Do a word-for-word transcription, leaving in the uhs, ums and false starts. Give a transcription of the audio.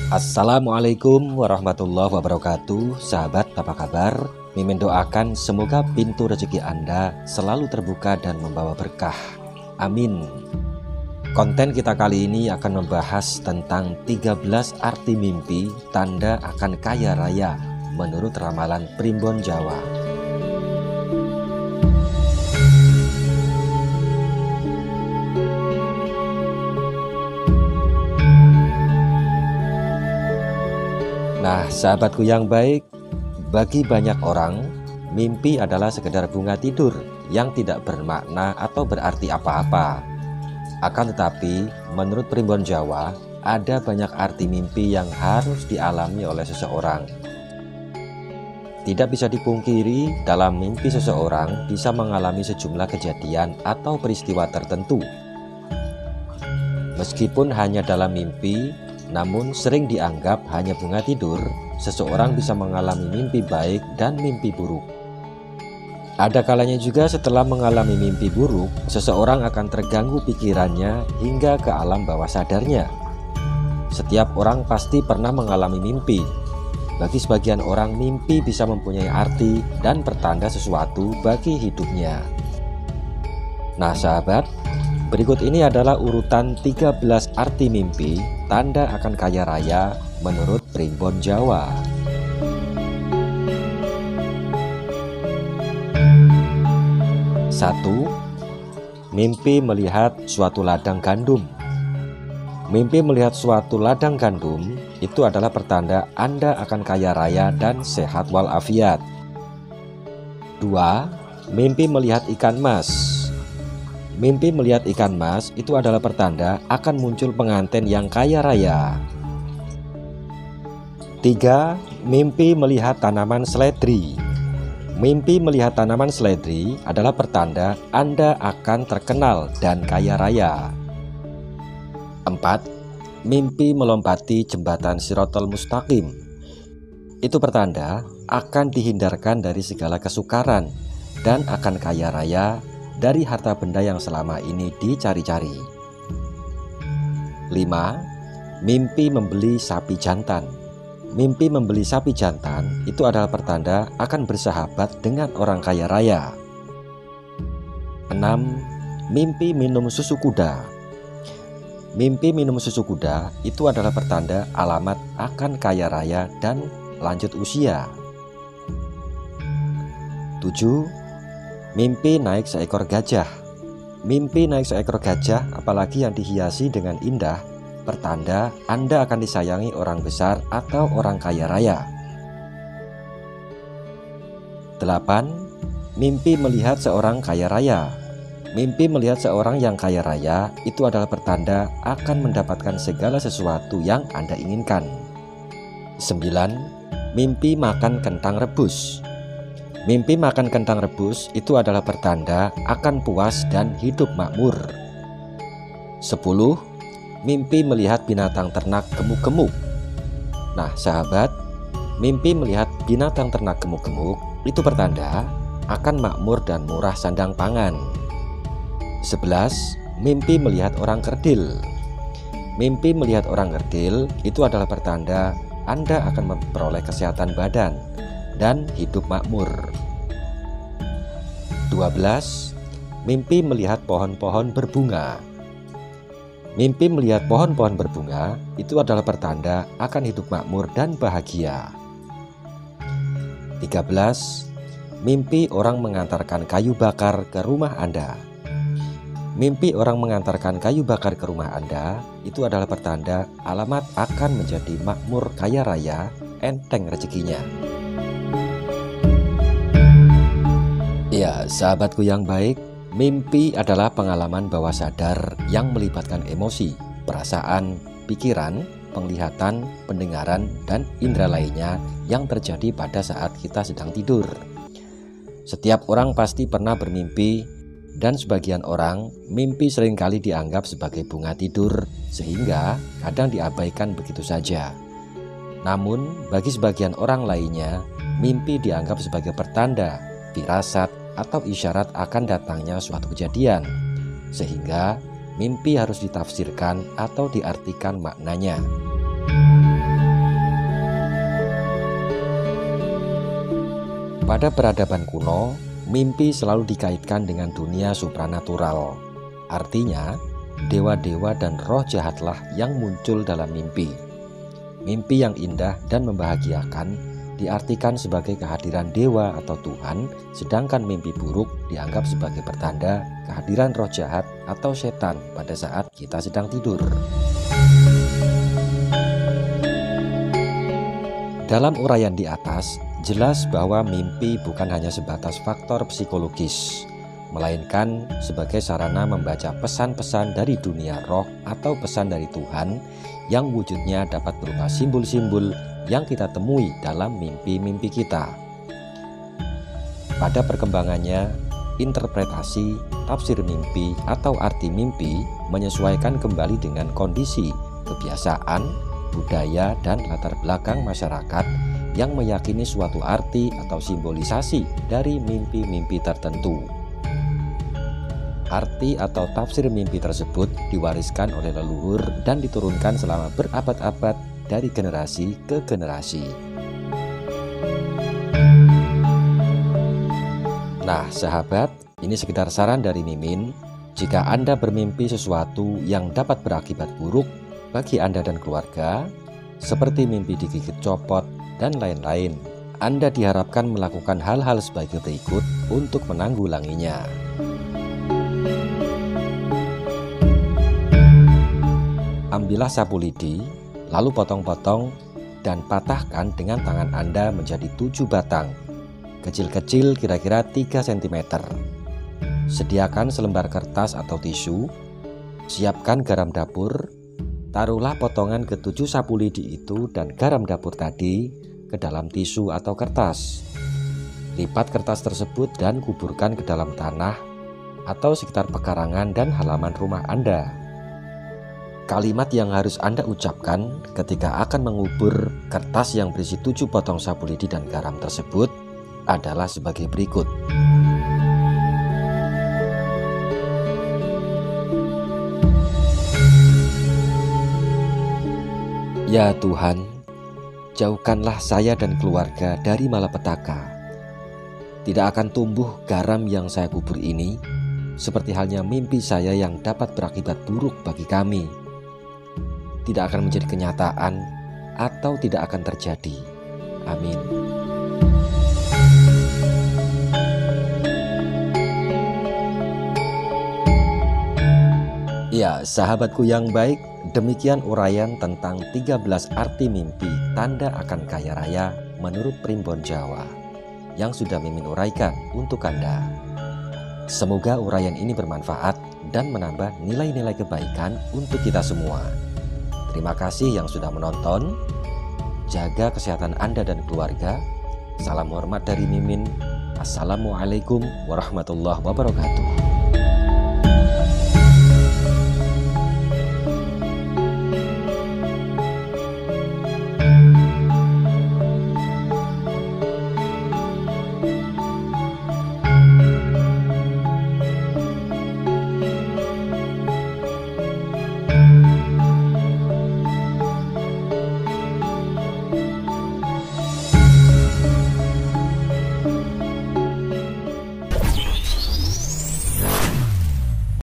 Assalamualaikum warahmatullahi wabarakatuh. Sahabat, apa kabar? Mimin doakan semoga pintu rezeki Anda selalu terbuka dan membawa berkah. Amin. Konten kita kali ini akan membahas tentang tiga belas arti mimpi tanda akan kaya raya menurut ramalan Primbon Jawa. Nah, sahabatku yang baik, bagi banyak orang, mimpi adalah sekedar bunga tidur yang tidak bermakna atau berarti apa-apa. Akan tetapi, menurut Primbon Jawa, ada banyak arti mimpi yang harus dialami oleh seseorang. Tidak bisa dipungkiri, dalam mimpi seseorang bisa mengalami sejumlah kejadian atau peristiwa tertentu. Meskipun hanya dalam mimpi, namun sering dianggap hanya bunga tidur, seseorang bisa mengalami mimpi baik dan mimpi buruk. Ada kalanya juga setelah mengalami mimpi buruk, seseorang akan terganggu pikirannya hingga ke alam bawah sadarnya. Setiap orang pasti pernah mengalami mimpi. Bagi sebagian orang, mimpi bisa mempunyai arti dan pertanda sesuatu bagi hidupnya. Nah sahabat, berikut ini adalah urutan tiga belas arti mimpi tanda akan kaya raya menurut Primbon Jawa. Satu. Mimpi melihat suatu ladang gandum. Mimpi melihat suatu ladang gandum itu adalah pertanda Anda akan kaya raya dan sehat walafiat. Dua. Mimpi melihat ikan mas. Mimpi melihat ikan mas itu adalah pertanda akan muncul pengantin yang kaya raya. Tiga. Mimpi melihat tanaman seledri. Mimpi melihat tanaman seledri adalah pertanda Anda akan terkenal dan kaya raya. Empat. Mimpi melompati jembatan Shiratal Mustaqim. Itu pertanda akan dihindarkan dari segala kesukaran dan akan kaya raya dari harta benda yang selama ini dicari-cari. Lima. Mimpi membeli sapi jantan. Mimpi membeli sapi jantan itu adalah pertanda akan bersahabat dengan orang kaya raya. Enam. Mimpi minum susu kuda. Mimpi minum susu kuda itu adalah pertanda alamat akan kaya raya dan lanjut usia. Tujuh. Mimpi naik seekor gajah. Mimpi naik seekor gajah, apalagi yang dihiasi dengan indah, pertanda Anda akan disayangi orang besar atau orang kaya raya. Delapan. Mimpi melihat seorang kaya raya. Mimpi melihat seorang yang kaya raya itu adalah pertanda akan mendapatkan segala sesuatu yang Anda inginkan. Sembilan. Mimpi makan kentang rebus. Mimpi makan kentang rebus itu adalah pertanda akan puas dan hidup makmur. Sepuluh. Mimpi melihat binatang ternak gemuk-gemuk. Nah sahabat, mimpi melihat binatang ternak gemuk-gemuk itu pertanda akan makmur dan murah sandang pangan. Sebelas. Mimpi melihat orang kerdil. Mimpi melihat orang kerdil itu adalah pertanda Anda akan memperoleh kesehatan badan dan hidup makmur. Dua belas. Mimpi melihat pohon-pohon berbunga. Mimpi melihat pohon-pohon berbunga itu adalah pertanda akan hidup makmur dan bahagia. Tiga belas. Mimpi orang mengantarkan kayu bakar ke rumah Anda. Mimpi orang mengantarkan kayu bakar ke rumah Anda itu adalah pertanda alamat akan menjadi makmur kaya raya, enteng rezekinya. Ya, sahabatku yang baik, mimpi adalah pengalaman bawah sadar yang melibatkan emosi, perasaan, pikiran, penglihatan, pendengaran, dan indera lainnya yang terjadi pada saat kita sedang tidur. Setiap orang pasti pernah bermimpi, dan sebagian orang, mimpi seringkali dianggap sebagai bunga tidur, sehingga kadang diabaikan begitu saja. Namun, bagi sebagian orang lainnya, mimpi dianggap sebagai pertanda, firasat, atau isyarat akan datangnya suatu kejadian, sehingga mimpi harus ditafsirkan atau diartikan maknanya. Pada peradaban kuno, mimpi selalu dikaitkan dengan dunia supranatural. Artinya, dewa-dewa dan roh jahatlah yang muncul dalam mimpi. Mimpi yang indah dan membahagiakan diartikan sebagai kehadiran dewa atau Tuhan, sedangkan mimpi buruk dianggap sebagai pertanda kehadiran roh jahat atau setan pada saat kita sedang tidur. Dalam uraian di atas, jelas bahwa mimpi bukan hanya sebatas faktor psikologis, melainkan sebagai sarana membaca pesan-pesan dari dunia roh atau pesan dari Tuhan yang wujudnya dapat berupa simbol-simbol yang kita temui dalam mimpi-mimpi kita. Pada perkembangannya, interpretasi, tafsir mimpi atau arti mimpi menyesuaikan kembali dengan kondisi, kebiasaan, budaya, dan latar belakang masyarakat yang meyakini suatu arti atau simbolisasi dari mimpi-mimpi tertentu. Arti atau tafsir mimpi tersebut diwariskan oleh leluhur dan diturunkan selama berabad-abad dari generasi ke generasi. Nah, sahabat, ini sekedar saran dari Mimin. Jika Anda bermimpi sesuatu yang dapat berakibat buruk bagi Anda dan keluarga, seperti mimpi digigit copot dan lain-lain, Anda diharapkan melakukan hal-hal sebagai berikut untuk menanggulanginya. Ambillah sapu lidi, lalu potong-potong dan patahkan dengan tangan Anda menjadi tujuh batang, kecil-kecil kira-kira tiga sentimeter. Sediakan selembar kertas atau tisu, siapkan garam dapur. Taruhlah potongan ketujuh sapu lidi itu dan garam dapur tadi ke dalam tisu atau kertas. Lipat kertas tersebut dan kuburkan ke dalam tanah atau sekitar pekarangan dan halaman rumah Anda. Kalimat yang harus Anda ucapkan ketika akan mengubur kertas yang berisi tujuh potong sapu lidi dan garam tersebut adalah sebagai berikut. Ya Tuhan, jauhkanlah saya dan keluarga dari malapetaka. Tidak akan tumbuh garam yang saya kubur ini, seperti halnya mimpi saya yang dapat berakibat buruk bagi kami. Tidak akan menjadi kenyataan atau tidak akan terjadi. Amin. Ya, sahabatku yang baik, demikian uraian tentang tiga belas arti mimpi tanda akan kaya raya menurut Primbon Jawa yang sudah Mimin uraikan untuk Anda. Semoga uraian ini bermanfaat dan menambah nilai-nilai kebaikan untuk kita semua. Terima kasih yang sudah menonton. Jaga kesehatan Anda dan keluarga. Salam hormat dari Mimin. Assalamualaikum warahmatullahi wabarakatuh.